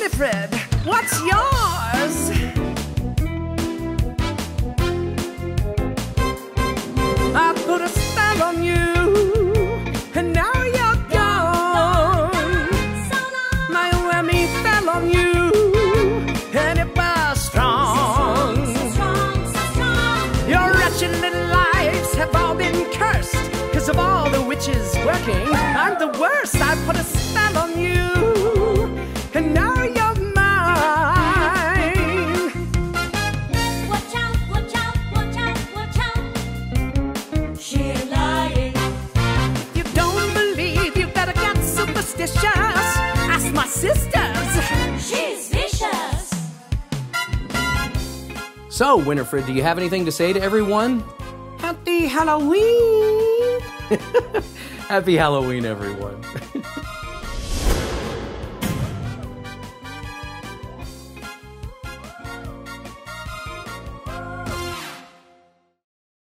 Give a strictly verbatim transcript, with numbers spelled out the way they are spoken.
Winifred, what's yours? I put a spell on you, and now you're gone. My whammy fell on you, and it was strong. Your wretched little lives have all been cursed, 'cause of all the witches working. I'm the worst. I put a spell on you, and now you're mine. Watch out, watch out, watch out, watch out. She's lying. If you don't believe, you better get superstitious. Ask my sisters. She's vicious. So, Winifred, do you have anything to say to everyone? Happy Halloween. Happy Halloween, everyone.